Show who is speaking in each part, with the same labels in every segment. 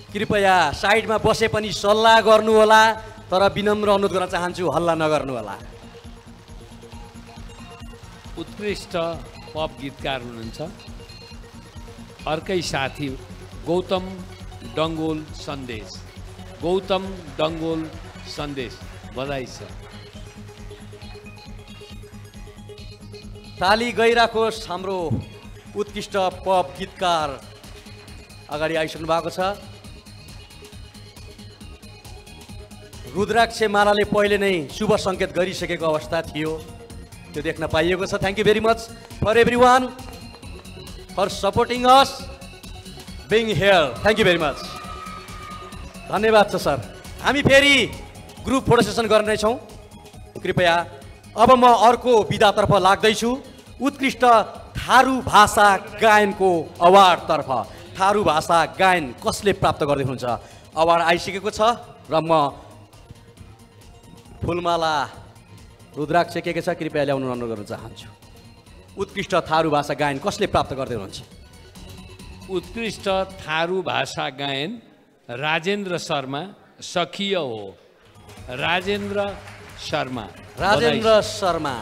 Speaker 1: कृपया साइडमा बसे पनि सल्लाह गर्नु होला, तर विनम्र अनुरोध गर्न चाहन्छु हल्ला नगर्नु होला।
Speaker 2: उत्कृष्ट पप गीतकार हुनुहुन्छ अर्कै साथी गौतम डङ्गोल सन्देश। गौतम डङ्गोल सन्देश बधाई छ।
Speaker 1: ताली गइराखोस्। हाम्रो उत्कृष्ट पप गीतकार अगाडि आइसक्नु भएको छ। रुद्राक्ष मालाले पहिले नै शुभ सङ्केत गरिसकेको अवस्था थियो, त्यो देख्न पाइएको छ। Thank you very much for everyone for supporting us being here. Thank you very much, धन्यवाद छ सर। हामी फेरि ग्रुप फोटो सेसन गर्नेछौँ। कृपया अब म अर्को विधातर्फ लाग्दैछु। उत्कृष्ट थारू भाषा गायनको अवार्डतर्फ। थारू भाषा गायन कसले प्राप्त गर्दै हुनुहुन्छ? अवार्ड आइसकेको छ र म फुलमाला रुद्राक्ष के छ कृपया ल्याउनु अनुरोध गर्न चाहन्छु। उत्कृष्ट थारू भाषा गायन कसले प्राप्त गर्दै हुनुहुन्छ?
Speaker 2: उत्कृष्ट थारू भाषा गायन राजेन्द्र शर्मा सखिय हो। राजेन्द्र शर्मा।
Speaker 1: राजेन्द्र शर्मा।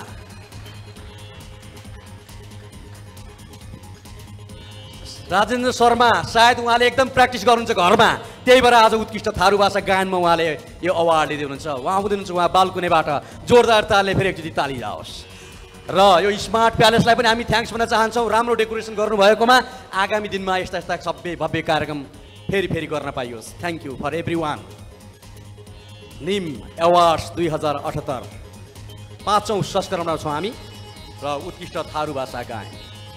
Speaker 1: राजेन्द्र शर्मा सायद उहाँले एकदम प्र्याक्टिस गर्नुहुन्छ घरमा, त्यही भएर आज उत्कृष्ट थारू भाषा गायनमा उहाँले यो अवार्ड लिँदै हुनुहुन्छ। उहाँ आउँदै हुनुहुन्छ, उहाँ बालकुनेबाट जोरदार तालले फेरि एकचोटि ताली जाओस्। र यो स्मार्ट प्यालेसलाई पनि हामी थ्याङ्क्स भन्न चाहन्छौँ, राम्रो डेकोरेसन गर्नुभएकोमा। आगामी दिनमा यस्ता यस्ता सबै भव्य कार्यक्रम फेरि गर्न पाइयोस्। Thank you for everyone. निम एवार्ड्स 2078 5औं संस्करणमा छौँ हामी र उत्कृष्ट थारू भाषा गायन।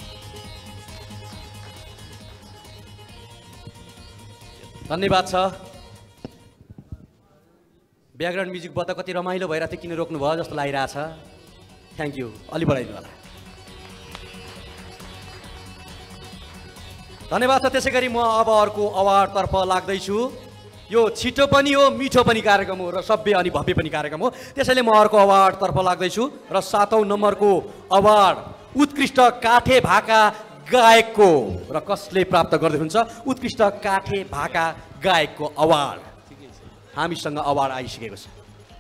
Speaker 1: धन्यवाद छ। ब्याकग्राउन्ड म्युजिक बता कति रमाइलो भइरहेको थियो, किन रोक्नु भयो जस्तो लागिरहेछ। थ्याङ्क यू, अलि बढाइदिनु होला। धन्यवाद छ। त्यसै गरी म अब अर्को अवार्डतर्फ लाग्दैछु। यो छिटो पनि हो, मिठो पनि कार्यक्रम हो र सभ्य अनि भव्य पनि कार्यक्रम हो। त्यसैले म अर्को अवार्डतर्फ लाग्दैछु र 7औं नम्बरको अवार्ड उत्कृष्ट काठे भाका गायकको र कसले प्राप्त गर्दै हुन्छ? उत्कृष्ट काठे भाका गायकको अवार्ड। हामीसँग अवार्ड आइसकेको छ।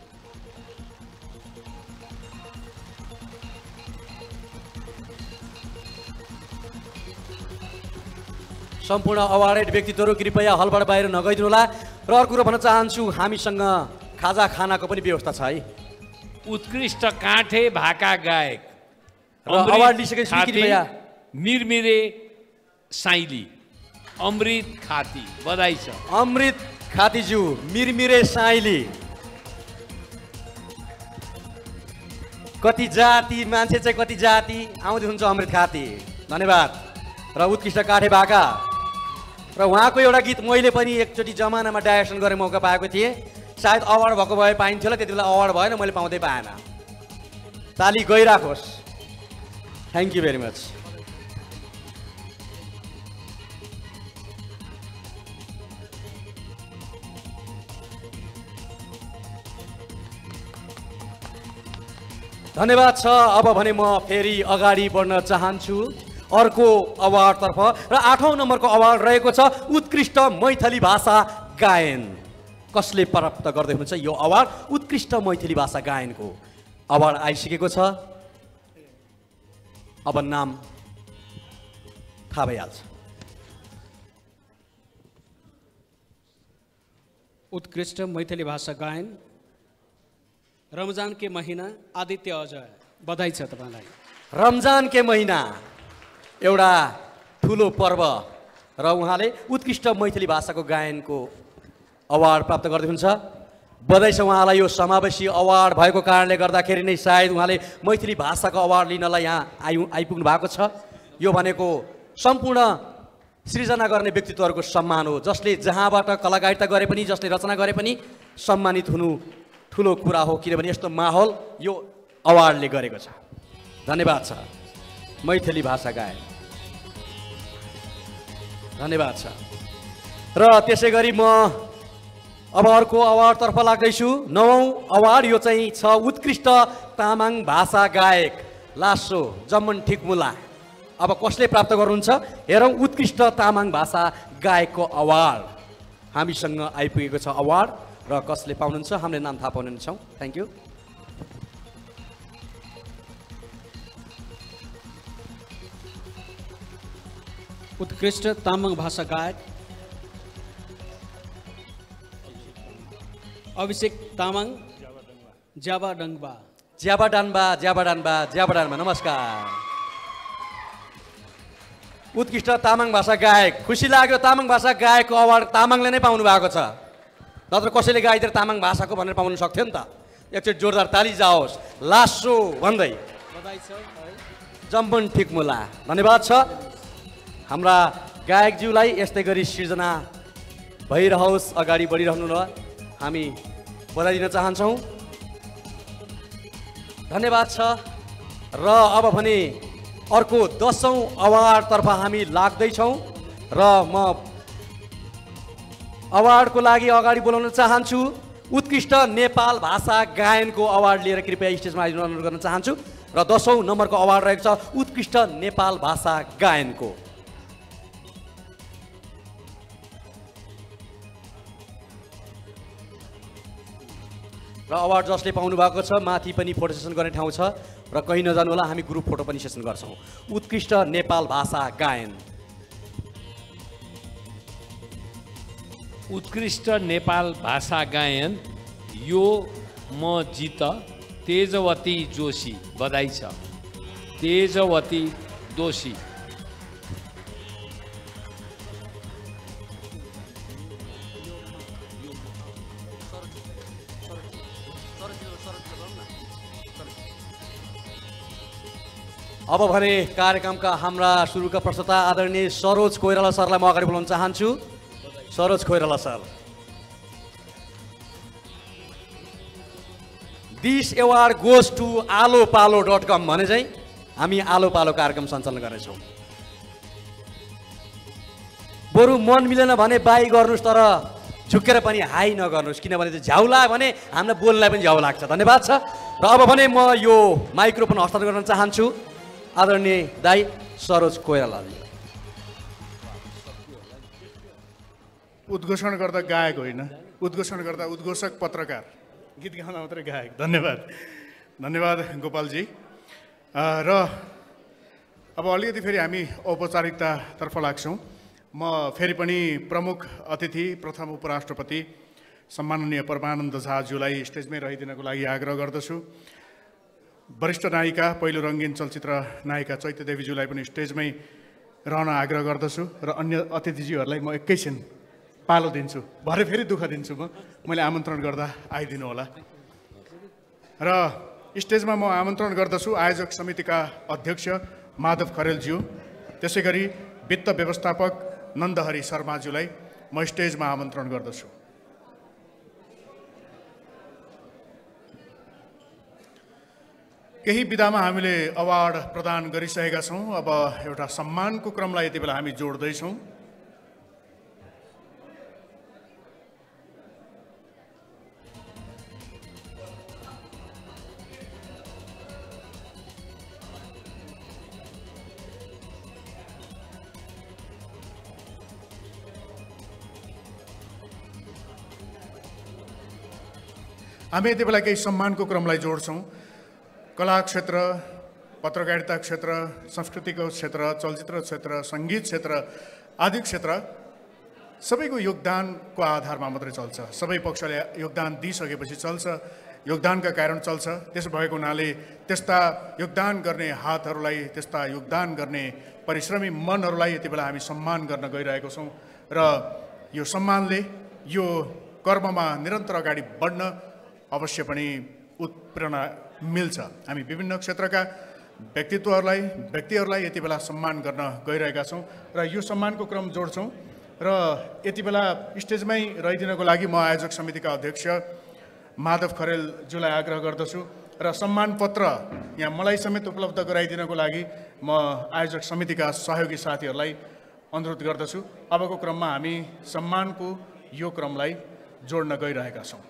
Speaker 1: सम्पूर्ण अवार्डेड व्यक्तित्वहरू कृपया हलबाट बाहिर नगइदिनु होला। र अर्को कुरो भन्न चाहन्छु, हामीसँग खाजा खानाको पनि व्यवस्था छ है।
Speaker 2: उत्कृष्ट काठे भाका गायक
Speaker 1: र अवार्ड लिइसकेपछि कृपया
Speaker 2: मिरमिरे साइली अमृत खाती बधाई छ।
Speaker 1: अमृत खातीज्यू, मिरमिरे साइली। कति जाति मान्छे चाहिँ कति जाति आउँदै हुन्छ अमृत खाती। धन्यवाद। र उत्कृष्ट काठे भाका र उहाँको एउटा गीत मैले पनि एकचोटि जमानामा डाइरेक्सन गर्ने मौका पाएको थिएँ। सायद अवार्ड भएको भए पाइन्थ्यो होला, त्यति बेला अवार्ड भएन, मैले पाउँदै पाएन। ताली गइराखोस्। Thank you very much. धन्यवाद छ। अब भने म फेरि अगाडि बढ्न चाहन्छु अर्को अवार्डतर्फ र 8औं नम्बरको अवार्ड रहेको छ उत्कृष्ट मैथिली भाषा गायन। कसले प्राप्त गर्दै हुनुहुन्छ यो अवार्ड? उत्कृष्ट मैथिली भाषा गायनको अवार्ड आइसकेको छ। अब नाम थाहा भइहाल्छ।
Speaker 3: उत्कृष्ट मैथिली भाषा गायन रमजान के महीना आदित्य अजय। बधाई छ तपाईँलाई।
Speaker 1: रमजान के महिना एउटा ठुलो पर्व र उहाँले उत्कृष्ट मैथिली भाषाको गायनको अवार्ड प्राप्त गर्दै हुनुहुन्छ। बधाई छ उहाँलाई। यो समावेशी अवार्ड भएको कारणले गर्दाखेरि नै सायद उहाँले मैथिली भाषाको अवार्ड लिनलाई यहाँ आइपुग्नु भएको छ। यो भनेको सम्पूर्ण सृजना गर्ने व्यक्तित्वहरूको सम्मान हो, जसले जहाँबाट कलाकारिता गरे पनि, जसले रचना गरे पनि सम्मानित हुनु ठुलो कुरा हो, किनभने यस्तो माहौल यो अवार्डले गरेको छ। धन्यवाद छ मैथिली भाषा गायन। धन्यवाद छ। र त्यसै गरी म अब अर्को अवार्डतर्फ लाग्दैछु। 9औं अवार्ड यो चाहिँ छ उत्कृष्ट तामाङ भाषा गायक लासो जम्मन ठिकमुला। अब कसले प्राप्त गर्नुहुन्छ हेरौँ। उत्कृष्ट तामाङ भाषा गायकको अवार्ड हामीसँग आइपुगेको छ अवार्ड र कसले पाउनुहुन्छ हामीले नाम थाहा पाउने छौँ। Thank you.
Speaker 3: उत्कृष्ट तामाङ भाषा गायक अभिषेक तामाङ ज्याबाडङ्बा।
Speaker 1: ज्याबाडान्बा नमस्कार। उत्कृष्ट तामाङ भाषा गायक, खुसी लाग्यो तामाङ भाषा गायकको अवार्ड तामाङले नै पाउनु भएको छ, नत्र कसैले गाइदिएर तामाङ भाषाको भनेर पाउनु सक्थ्यो नि त। एकचोटि जोरदार ताली जाओस् लासो भन्दै।
Speaker 3: बधाई छ।
Speaker 1: जम्पन ठिकमुला धन्यवाद छ। हाम्रा गायकज्यूलाई यस्तै गरी सिर्जना भइरहोस्, अगाडि बढिरहनु र हामी बधाई दिन चाहन्छौँ। धन्यवाद छ। र अब भने अर्को 10औं अवार्डतर्फ हामी लाग्दैछौँ र म अवार्डको लागि अगाडि बोलाउन चाहन्छु उत्कृष्ट नेपाल भाषा गायनको अवार्ड लिएर कृपया स्टेजमा आइदिनु अनुरोध गर्न चाहन्छु। र 10औं नम्बरको अवार्ड रहेको छ उत्कृष्ट नेपाल भाषा गायनको। र अवार्ड जसले पाउनु भएको छ माथि पनि फोटो सेसन गर्ने ठाउँ छ र कहीँ नजानु होला, हामी ग्रुप फोटो पनि सेसन गर्छौँ। उत्कृष्ट नेपाल भाषा गायन।
Speaker 2: उत्कृष्ट नेपाल भाषा गायन यो म जित तेजवती जोशी। बधाई छ तेजवती जोशी।
Speaker 1: अब भने कार्यक्रमका हाम्रा सुरुका प्रस्तुता आदरणीय सरोज कोइराला सरलाई म अगाडि बोलाउन चाहन्छु। Saroj Koirala sir. This award goes to alopalo.com भने चाहिँ हामी आलो पालो कार्यक्रम सञ्चालन गर्नेछौँ। बरु मन मिलेन भने बाई गर्नुहोस्, तर झुकेर पनि हाई नगर्नुहोस्, किनभने झ्याउ लाग्यो भने हामीलाई बोल्नलाई पनि झ्याउ लाग्छ। धन्यवाद छ। र अब भने म यो माइक्रोफोन हस्तान्तरण गर्न चाहन्छु आदरणीय दाई सरोज कोइरालाजी।
Speaker 4: उद्घोषण गर्दा गायक होइन, उद्घोषण गर्दा उद्घोषक पत्रकार, गीत गाउँदा मात्रै गायक। धन्यवाद धन्यवाद गोपालजी। र अब अलिकति फेरि हामी औपचारिकतातर्फ लाग्छौँ। म फेरि पनि प्रमुख अतिथि प्रथम उपराष्ट्रपति सम्माननीय परमानन्द झाज्यूलाई स्टेजमै रहिदिनको लागि आग्रह गर्दछु। वरिष्ठ नायिका, पहिलो रङ्गीन चलचित्र नायिका चैत्य देवीज्यूलाई पनि स्टेजमै रहन आग्रह गर्दछु। र अन्य अतिथिज्यूहरूलाई म एकैछिन पालो दिन्छु, भरे फेरि दुःख दिन्छु। मैले आमन्त्रण गर्दा आइदिनु होला। र स्टेजमा म आमन्त्रण गर्दछु आयोजक समितिका अध्यक्ष माधव खरेलज्यू, त्यसै गरी वित्त व्यवस्थापक नन्दहरी शर्माज्यूलाई म स्टेजमा आमन्त्रण गर्दछु। केही विधामा हामीले अवार्ड प्रदान गरिसकेका छौँ। अब एउटा सम्मानको क्रमलाई यति बेला हामी जोड्दैछौँ। हामी यति बेला केही सम्मानको क्रमलाई जोड्छौँ। कला क्षेत्र, पत्रकारिता क्षेत्र, संस्कृतिको क्षेत्र, चलचित्र क्षेत्र, सङ्गीत क्षेत्र आदि क्षेत्र सबैको योगदानको आधारमा मात्रै चल्छ। सबै पक्षले योगदान दिइसकेपछि चल्छ, योगदानका कारण चल्छ। त्यसो भएको हुनाले त्यस्ता योगदान गर्ने हातहरूलाई, त्यस्ता योगदान गर्ने परिश्रमी मनहरूलाई यति बेला हामी सम्मान गर्न गइरहेको छौँ। र यो सम्मानले यो कर्ममा निरन्तर अगाडि बढ्न अवश्य पनि उत्प्रेरणा मिल्छ। हामी विभिन्न क्षेत्रका व्यक्तिहरूलाई यति बेला सम्मान गर्न गइरहेका छौँ र यो सम्मानको क्रम जोड्छौँ। र यति बेला स्टेजमै रहिदिनको लागि म आयोजक समितिका अध्यक्ष माधव खरेलज्यूलाई आग्रह गर्दछु र सम्मान पत्र यहाँ मलाई समेत उपलब्ध गराइदिनको लागि म आयोजक समितिका सहयोगी साथीहरूलाई अनुरोध गर्दछु। अबको क्रममा हामी सम्मानको यो क्रमलाई जोड्न गइरहेका छौँ।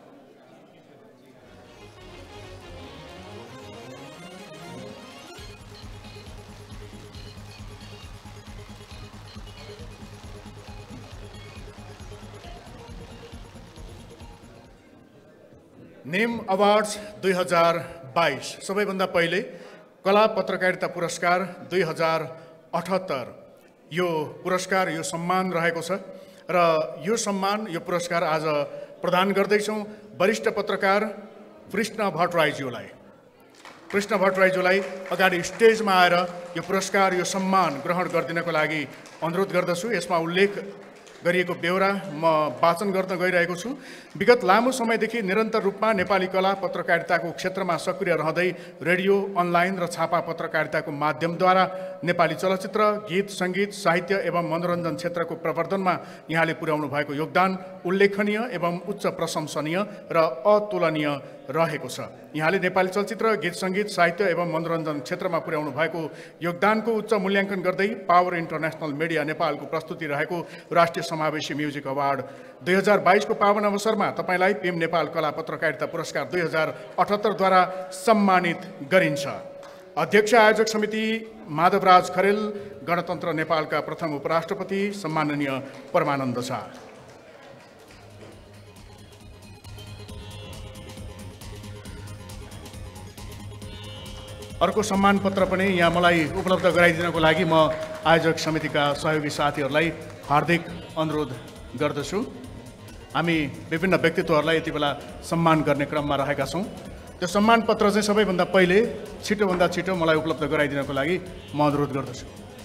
Speaker 4: नेम अवार्ड्स 2022 सबैभन्दा पहिले कला पत्रकारिता पुरस्कार 2078 यो पुरस्कार यो सम्मान रहेको छ र यो सम्मान यो पुरस्कार आज प्रदान गर्दैछौँ वरिष्ठ पत्रकार कृष्ण भट्टराईज्यूलाई। कृष्ण भट्टराईज्यूलाई अगाडि स्टेजमा आएर यो पुरस्कार यो सम्मान ग्रहण गरिदिनको लागि अनुरोध गर्दछु। यसमा उल्लेख गरिएको बेहोरा म वाचन गर्न गइरहेको छु। विगत लामो समयदेखि निरन्तर रूपमा नेपाली कला पत्रकारिताको क्षेत्रमा सक्रिय रहँदै रेडियो, अनलाइन र छापा पत्रकारिताको माध्यमद्वारा नेपाली चलचित्र, गीत, सङ्गीत, साहित्य एवं मनोरञ्जन क्षेत्रको प्रवर्धनमा यहाँले पुर्याउनु भएको योगदान उल्लेखनीय एवं उच्च प्रशंसनीय र अतुलनीय रहेको छ। यहाँले नेपाली चलचित्र, गीत, सङ्गीत, साहित्य एवं मनोरञ्जन क्षेत्रमा पुर्याउनु भएको योगदानको उच्च मूल्याङ्कन गर्दै पावर इन्टरनेसनल मिडिया नेपालको प्रस्तुति रहेको राष्ट्रिय समावेशी म्युजिक अवार्ड 2022 को पावन अवसरमा तपाईलाई पिम नेपाल कला पत्रकारिता पुरस्कार 2078 द्वारा सम्मानित गरिन्छ। अध्यक्ष आयोजक समिति माधवराज खरेल, गणतन्त्र नेपालका प्रथम उपराष्ट्रपति सम्माननीय परमानन्द झा। अर्को सम्मान पत्र पनि यहाँ मलाई उपलब्ध गराइदिनको लागि म आयोजक समितिका सहयोगी साथीहरूलाई हार्दिक अनुरोध गर्दछु। हामी विभिन्न व्यक्तित्वहरूलाई यति बेला सम्मान गर्ने क्रममा रहेका छौँ। त्यो सम्मान पत्र चाहिँ सबैभन्दा पहिले छिटोभन्दा छिटो मलाई उपलब्ध गराइदिनको लागि म अनुरोध गर्दछु।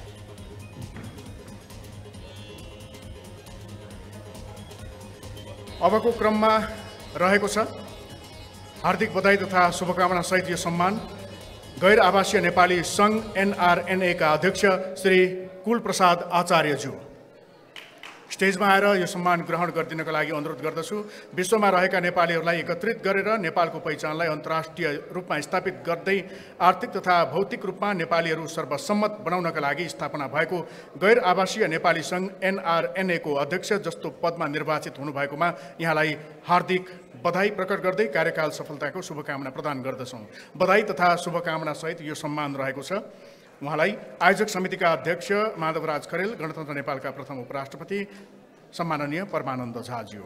Speaker 4: अबको क्रममा रहेको छ हार्दिक बधाई तथा शुभकामना सहित यो सम्मान गैर आवासीय नेपाली सङ्घ NRNA का अध्यक्ष श्री कुलप्रसाद आचार्यज्यू स्टेजमा आएर यो सम्मान ग्रहण गरिदिनको लागि अनुरोध गर्दछु। विश्वमा रहेका नेपालीहरूलाई एकत्रित गरेर नेपालको पहिचानलाई अन्तर्राष्ट्रिय रूपमा स्थापित गर्दै आर्थिक तथा भौतिक रूपमा नेपालीहरू सर्वसम्मत बनाउनका लागि स्थापना भएको गैर आवासीय नेपाली सङ्घ NRNA को अध्यक्ष जस्तो पदमा निर्वाचित हुनुभएकोमा यहाँलाई हार्दिक बधाई प्रकट गर्दै कार्यकाल सफलताको शुभकामना प्रदान गर्दछौँ। बधाई तथा शुभकामना सहित यो सम्मान रहेको छ। उहाँलाई आयोजक समितिका अध्यक्ष माधवराज खरेल, गणतन्त्र नेपालका प्रथम उपराष्ट्रपति सम्माननीय परमानन्द झाज्यू।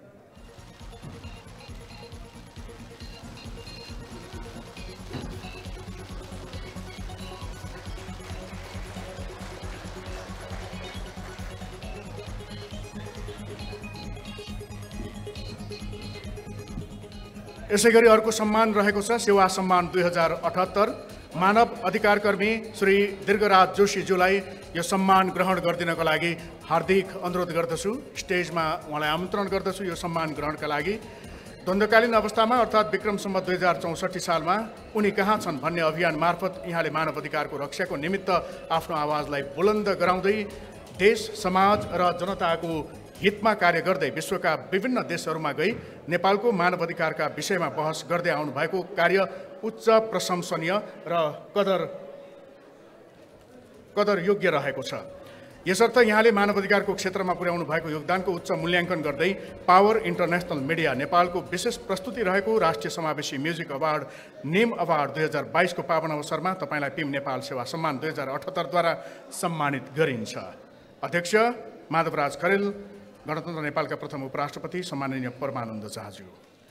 Speaker 4: यसैगरी अर्को सम्मान रहेको छ सेवा सम्मान 2078 मानव अधिकार कर्मी श्री दीर्घराज जोशीज्यूलाई यो सम्मान ग्रहण गरिदिनको लागि हार्दिक अनुरोध गर्दछु। स्टेजमा उहाँलाई आमन्त्रण गर्दछु यो सम्मान ग्रहणका लागि। द्वन्द्वकालीन अवस्थामा अर्थात् विक्रम सम्वत 2064 सालमा उनी कहाँ छन् भन्ने अभियान मार्फत यहाँले मानव अधिकारको रक्षाको निमित्त आफ्नो आवाजलाई बुलन्द गराउँदै देश, समाज र जनताको हितमा कार्य गर्दै विश्वका विभिन्न देशहरूमा गई नेपालको मानवाधिकारका विषयमा बहस गर्दै आउनुभएको कार्य उच्च प्रशंसनीय र कदर योग्य रहेको छ। यसर्थ यहाँले मानवाधिकारको क्षेत्रमा पुर्याउनु भएको योगदानको उच्च मूल्याङ्कन गर्दै पावर इन्टरनेसनल मिडिया नेपालको विशेष प्रस्तुति रहेको राष्ट्रिय समावेशी म्युजिक अवार्ड नेम अवार्ड 2022 को पावन अवसरमा तपाईलाई पिम नेपाल सेवा सम्मान 2078 द्वारा सम्मानित गरिन्छ। अध्यक्ष माधवराज खरेल, गणतन्त्र नेपालका प्रथम उपराष्ट्रपति सम्माननीय परमानन्द झाज्यू।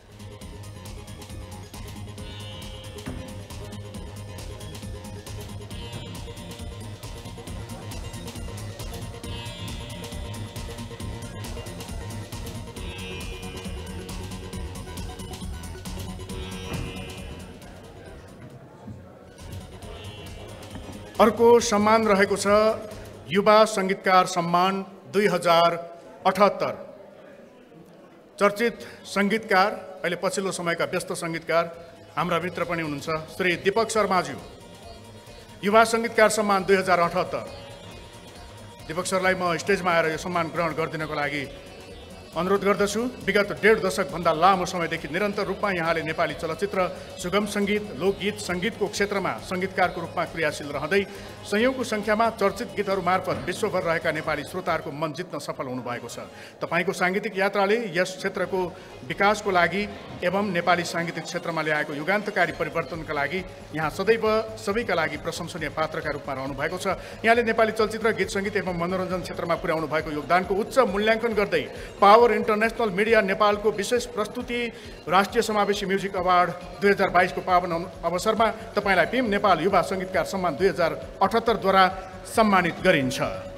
Speaker 4: अर्को सम्मान रहेको छ युवा सङ्गीतकार सम्मान 2078। चर्चित सङ्गीतकार, अहिले पछिल्लो समयका व्यस्त सङ्गीतकार हाम्रा मित्र पनि हुनुहुन्छ श्री दीपक शर्माज्यू। युवा सङ्गीतकार सम्मान 2078। दीपक सरलाई म स्टेजमा आएर यो सम्मान ग्रहण गरिदिनको लागि अनुरोध गर्दछु। विगत 1.5 दशकभन्दा लामो समयदेखि निरन्तर रूपमा यहाँले नेपाली चलचित्र, सुगम सङ्गीत, लोकगीत, सङ्गीतको क्षेत्रमा सङ्गीतकारको रूपमा क्रियाशील रहँदै सयौँको सङ्ख्यामा चर्चित गीतहरू मार्फत विश्वभर रहेका नेपाली श्रोताहरूको मन जित्न सफल हुनुभएको छ। तपाईँको साङ्गीतिक यात्राले यस क्षेत्रको विकासको लागि एवं नेपाली साङ्गीतिक क्षेत्रमा ल्याएको युगान्तकारी परिवर्तनका लागि यहाँ सदैव सबैका लागि प्रशंसनीय पात्रका रूपमा रहनु भएको छ। यहाँले नेपाली चलचित्र, गीत, सङ्गीत एवं मनोरञ्जन क्षेत्रमा पुर्याउनु भएको योगदानको उच्च मूल्याङ्कन गर्दै पावर पावर इन्टरनेसनल मिडिया नेपालको विशेष प्रस्तुति राष्ट्रिय समावेशी म्युजिक अवार्ड 2022 को पावन अवसरमा तपाईँलाई पिम नेपाल युवा सङ्गीतकार सम्मान 2078 द्वारा सम्मानित गरिन्छ।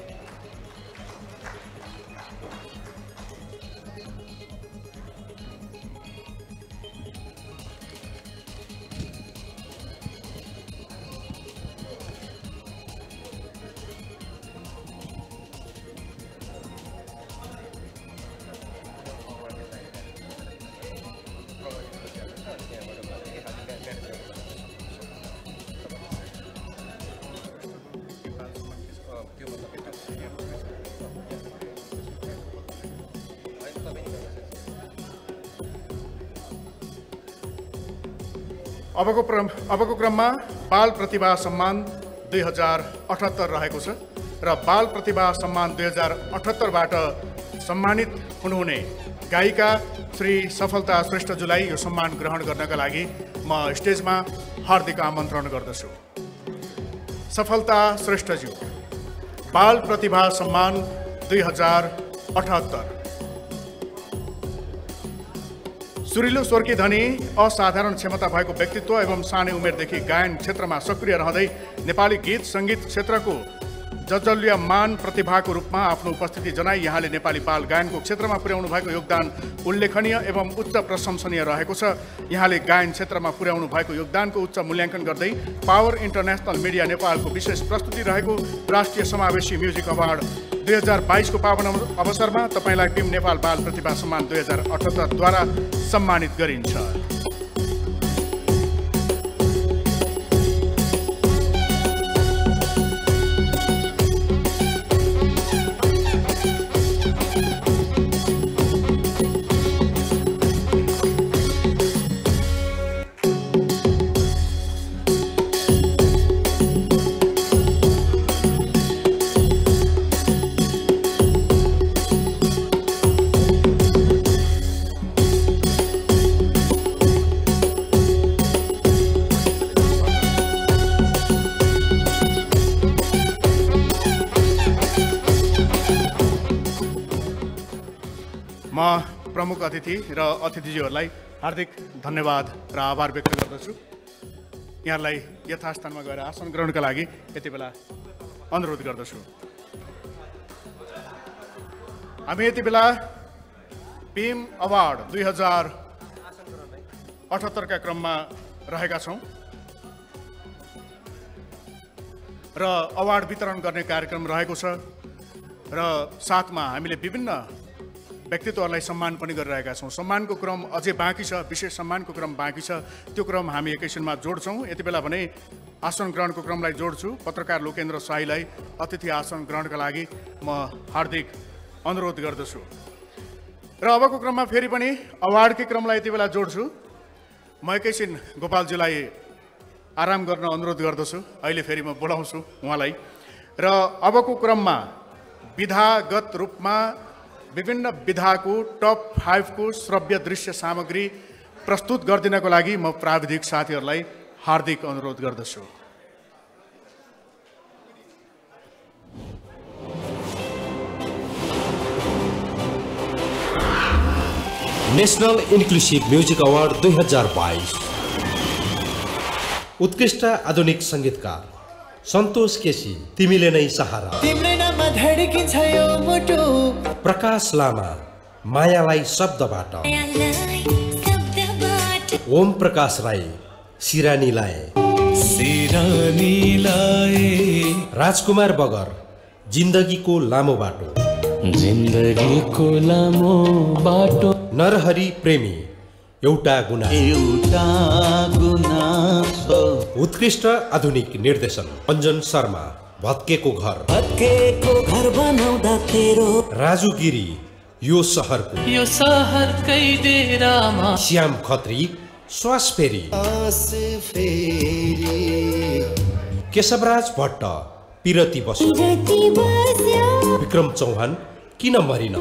Speaker 4: अबको क्रममा बाल प्रतिभा सम्मान 2078 रहेको छ र बाल प्रतिभा सम्मान 2078बाट सम्मानित हुनुहुने गायिका श्री सफलता श्रेष्ठज्यूलाई यो सम्मान ग्रहण गर्नका लागि म स्टेजमा हार्दिक आमन्त्रण गर्दछु। सफलता श्रेष्ठज्यू, बाल प्रतिभा सम्मान 2078। सुरिलो स्वरकी धनी, असाधारण क्षमता भएको व्यक्तित्व एवं सानै उमेरदेखि गायन क्षेत्रमा सक्रिय रहँदै नेपाली गीत सङ्गीत क्षेत्रको जजल्यमान प्रतिभाको रूपमा आफ्नो उपस्थिति जनाई यहाँले नेपाली बाल गायनको क्षेत्रमा पुर्याउनु भएको योगदान उल्लेखनीय एवं उच्च प्रशंसनीय रहेको छ। यहाँले गायन क्षेत्रमा पुर्याउनु भएको योगदानको उच्च मूल्याङ्कन गर्दै पावर इन्टरनेसनल मिडिया नेपालको विशेष प्रस्तुति रहेको राष्ट्रिय समावेशी म्युजिक अवार्ड 2022 को पावन अवसरमा तपाईँलाई पिम नेपाल बाल प्रतिभा सम्मान 2078 द्वारा सम्मानित गरिन्छ। प्रमुख अतिथि र अतिथिज्यूहरूलाई हार्दिक धन्यवाद र आभार व्यक्त गर्दछु। यहाँलाई यथास्थानमा गएर आसन ग्रहणका लागि यति बेला अनुरोध गर्दछु। हामी यति बेला पिम अवार्ड 2078 का क्रममा रहेका छौँ र अवार्ड वितरण गर्ने कार्यक्रम रहेको छ र साथमा हामीले विभिन्न व्यक्तित्वहरूलाई सम्मान पनि गरिरहेका छौँ। सम्मानको क्रम अझै बाँकी छ, विशेष सम्मानको क्रम बाँकी छ, त्यो क्रम हामी एकैछिनमा जोड्छौँ। यति बेला भने आसन ग्रहणको क्रमलाई जोड्छु। पत्रकार लोकेन्द्र शाहीलाई अतिथि आसन ग्रहणका लागि म हार्दिक अनुरोध गर्दछु र अबको क्रममा फेरि पनि अवार्डकै क्रमलाई यति बेला जोड्छु। म एकैछिन गोपालजीलाई आराम गर्न अनुरोध गर्दछु, अहिले फेरि म बोलाउँछु उहाँलाई। र अबको क्रममा विधागत रूपमा विभिन्न विधाको टप 5 को श्रव्य दृश्य सामग्री प्रस्तुत गरिदिनको लागि म प्राविधिक साथीहरूलाई हार्दिक अनुरोध गर्दछु।
Speaker 5: नेशनल इन्क्लुसिभ म्युजिक अवार्ड 2022 उत्कृष्ट आधुनिक संगीतकार सन्तोष केसी, तिमीले नै सहारा।
Speaker 6: तिम्रै नाममा धड्किन्छ यो मुटु।
Speaker 5: प्रकाश लामा, मायालाई शब्दबाट। ओम प्रकाश राई, सिरानी लाए। राजकुमार बगर, जिन्दगीको लामो बाटो।
Speaker 6: जिन्दगीको लामो बाटो।
Speaker 5: नरहरि प्रेमी, एउटा गुनासो। उत्कृष्ट आधुनिक निर्देशन अञ्जन शर्मा, भत्केको घर बनाउँदा तेरो। राजु गिरी, यो सहरकै डेरामा। श्याम खत्री, श्वास फेरी। केशवराज भट्ट, पिरती बस्यो। विक्रम चौहान, किन मरिन।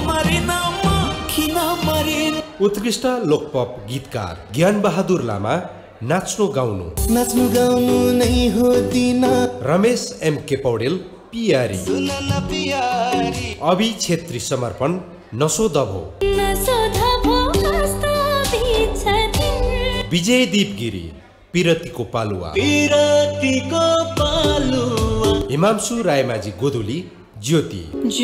Speaker 5: उत्कृष्ट लोकपप गीतकार ज्ञान बहादुर लामा, नाच्नु गाउनु नै हो दिन। रमेश एम के पौडेल, पियारी। अभि छेत्री समर्पण, नसोधभो विजय दीप गिरी पिरतीको पालुवा हिमांशु रायमाझी गोधुली ज्योति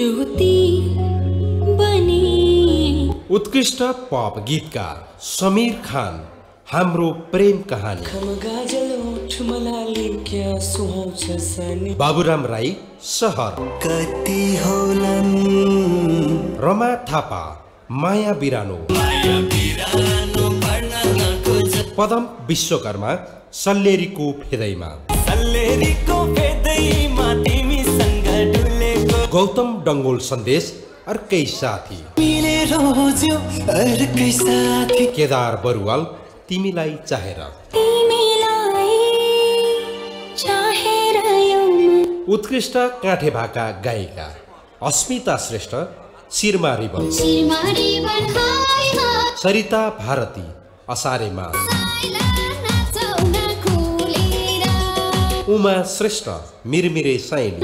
Speaker 5: उत्कृष्ट पप गीतकार समीर खान हाम्रो प्रेम कहानी बाबुराम राई सहर रमा थापा माया बिरानो पदम विश्वकर्मा सल्लेरीको फेदैमा गौतम डङ्गोल सन्देश अर्कै साथी केदार बरुवाल तिमीलाई चाहेर उत्कृष्ट काठे भाका गायिका अस्मिता श्रेष्ठ शिरमा रिबन सरिता भारती असारेमा उमा श्रेष्ठ मिरमिरे साइली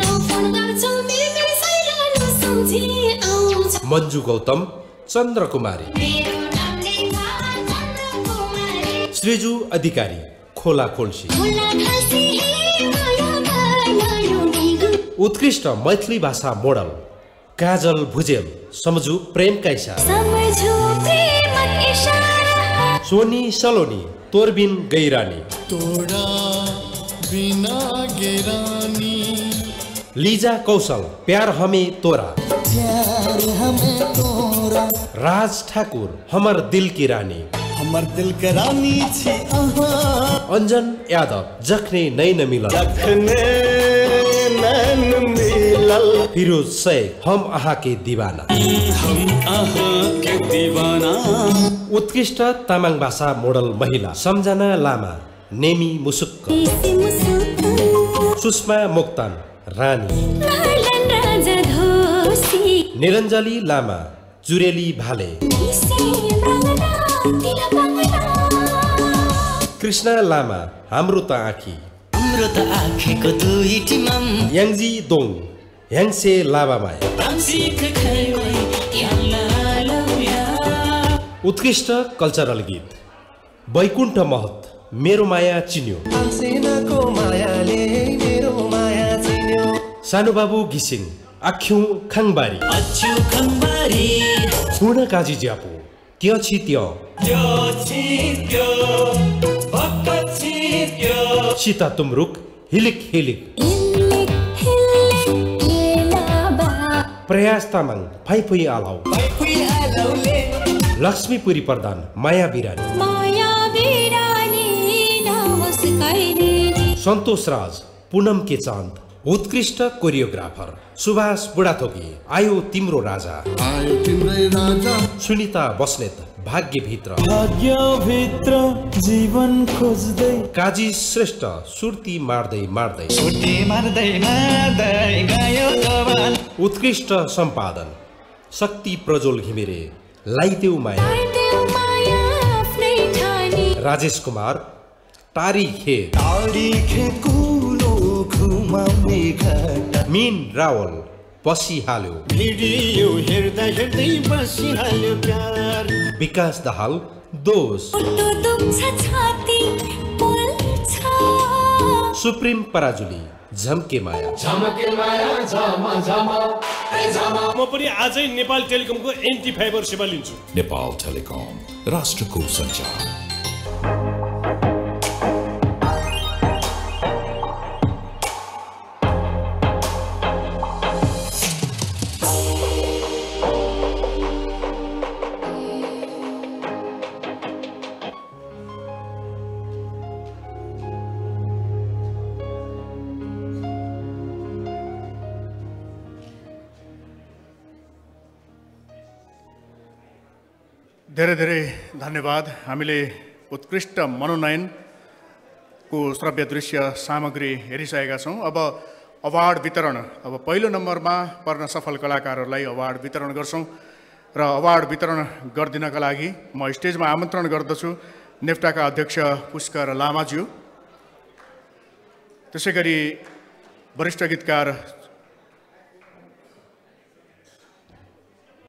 Speaker 5: मन्जु गौतम चन्द्रकुमारी श्रीजु अधिकारी खोला खोल्सी उत्कृष्ट मैथिली भाषा मोडल काजल भुजेल समझु प्रेम कैसा सोनी सलोनी तोरबिन गैरानी लीजा कौशल प्यार हमें तोरा राज ठाकुर हमर दिल की रानी छी अंजन यादव जखने नैन मिलल फिरोज शेख हम आहा के दीवाना उत्कृष्ट तामाङ भाषा मोडल महिला सम्झना लामा नेमी मुसुक्क सुषमा मोक्तान रानी निरञ्जली लामा जुरेली भाले कृष्ण लामा हाम्रो त आँखीको याङजी दोङ याङसे लाबामाया उत्कृष्ट कल्चरल गीत बैकुण्ठ महत मेरो माया चिन्यो सानुबाबु घिसिङ आख्यौं खाङबारी पूर्ण काजी ज्यापो त्यो छि त्यो सीता तुमरुक हिलिक हिलिक प्रयास तामाङ फाइफुई आलाउ लक्ष्मीपुरी प्रधान माया बिरानी सन्तोष राज पूनम के चाँद उत्कृष्ट कोरियोग्राफर सुभाष बुढाथोकी आयो तिम्रो राजा सुनिता बस्नेत भाग्यभित्र जीवन खोज्दै काजी श्रेष्ठ सुर्ती मार्दै गयो उत्कृष्ट सम्पादन शक्ति प्रज्वल घिमिरे लाइदेऊ माया राजेश कुमार तारिखे मीन रावल बसिहाल्यो विकास दाहाल दोष सुप्रिम पराजुली झम्के माया
Speaker 7: म पनि आजै नेपाल टेलिकमको एन्टी फाइबर सेवा लिन्छु।
Speaker 8: नेपाल टेलिकम राष्ट्रको सञ्चार।
Speaker 4: धेरै धेरै धन्यवाद। हामीले उत्कृष्ट मनोनयनको श्रव्य दृश्य सामग्री हेरिसकेका छौँ। अब अवार्ड वितरण, अब पहिलो नम्बरमा पर्न सफल कलाकारहरूलाई अवार्ड वितरण गर्छौँ र अवार्ड वितरण गरिदिनका लागि म स्टेजमा आमन्त्रण गर्दछु नेफ्टाका अध्यक्ष पुष्कर लामाज्यू, त्यसै गरी वरिष्ठ गीतकार